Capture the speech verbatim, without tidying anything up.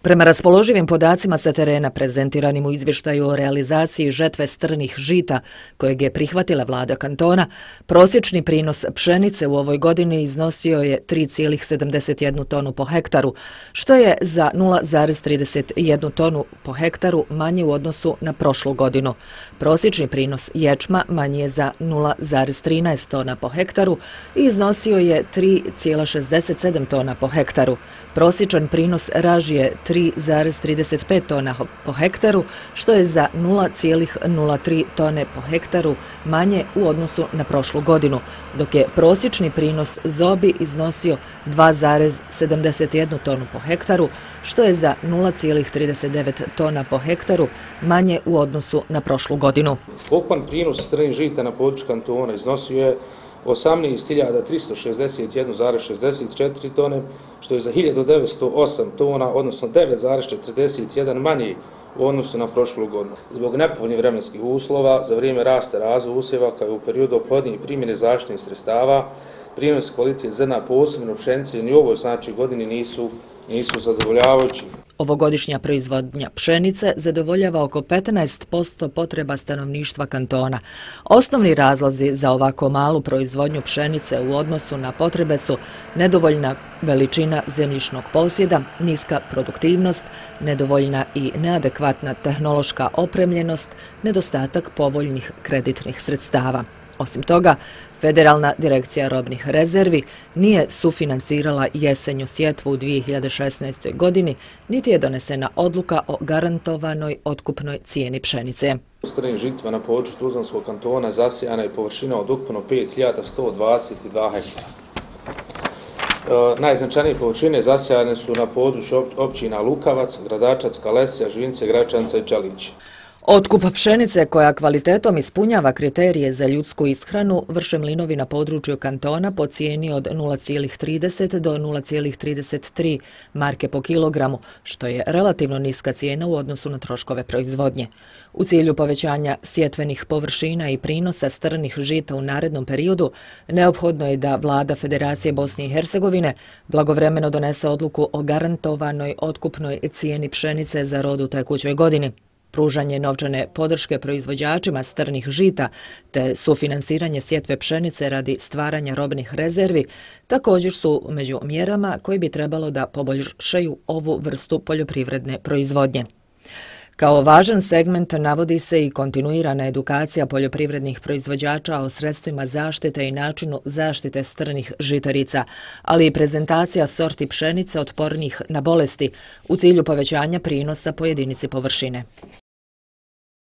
Prema raspoloživim podacima sa terena prezentiranim u izvještaju o realizaciji žetve strnih žita kojeg je prihvatila vlada kantona, prosječni prinos pšenice u ovoj godini iznosio je tri zarez sedamdeset jednu tonu po hektaru, što je za nula zarez trideset jednu tonu po hektaru manje u odnosu na prošlu godinu. Prosječni prinos ječma manji je za nula zarez trinaest tona po hektaru i iznosio je tri zarez šezdeset sedam tona po hektaru. Prosječan prinos raži je tri zarez trideset pet tona po hektaru, što je za nula zarez nula tri tone po hektaru manje u odnosu na prošlu godinu, dok je prosječni prinos zobi iznosio dva zarez sedamdeset jednu tonu po hektaru, što je za nula zarez trideset devet tona po hektaru manje u odnosu na prošlu godinu. Ukupan prinos strnih žita na području kantona iznosio je osamnaest hiljada tristo šezdeset jedan zarez šezdeset četiri tone, što je za hiljadu devetsto osam tona, odnosno devet zarez četrdeset jedan manji u odnosu na prošlu godinu. Zbog nepovoljnih vremenskih uslova, za vrijeme rasta razvoja usjeva, kao i u periodu oplodnje i primjene zaštitnih sredstava, prinos kvalitet zrna, posebno pšenice, ni u ovoj znači godini nisu, nisu zadovoljavajući. Ovogodišnja proizvodnja pšenice zadovoljava oko petnaest posto potreba stanovništva kantona. Osnovni razlozi za ovako malu proizvodnju pšenice u odnosu na potrebe su nedovoljna veličina zemljišnog posjeda, niska produktivnost, nedovoljna i neadekvatna tehnološka opremljenost, nedostatak povoljnih kreditnih sredstava. Osim toga, Federalna direkcija robnih rezervi nije sufinansirala jesenju sjetvu u dvije hiljade šesnaestoj. godini, niti je donesena odluka o garantovanoj otkupnoj cijeni pšenice. U strnim žitima na području Tuzlanskog kantona zasijana je površina od ukupno pet hiljada sto dvadeset dva hektara. E, najznačajnije površine zasijane su na području općina Lukavac, Gradačac, Kalesija, Žvince, Gračanca i Čalić. Otkup pšenice koja kvalitetom ispunjava kriterije za ljudsku ishranu vrše mlinovi na području kantona po cijeni od nula zarez trideset do nula zarez trideset tri marke po kilogramu, što je relativno niska cijena u odnosu na troškove proizvodnje. U cilju povećanja sjetvenih površina i prinosa strnih žita u narednom periodu, neophodno je da vlada Federacije Bosne i Hercegovine blagovremeno donese odluku o garantovanoj otkupnoj cijeni pšenice za rod u tekućoj godini. Pružanje novčane podrške proizvođačima strnih žita te sufinansiranje sjetve pšenice radi stvaranja robnih rezervi također su među mjerama koji bi trebalo da poboljšaju ovu vrstu poljoprivredne proizvodnje. Kao važan segment navodi se i kontinuirana edukacija poljoprivrednih proizvođača o sredstvima zaštite i načinu zaštite strnih žitarica, ali i prezentacija sorti pšenice otpornih na bolesti u cilju povećanja prinosa po jedinici površine.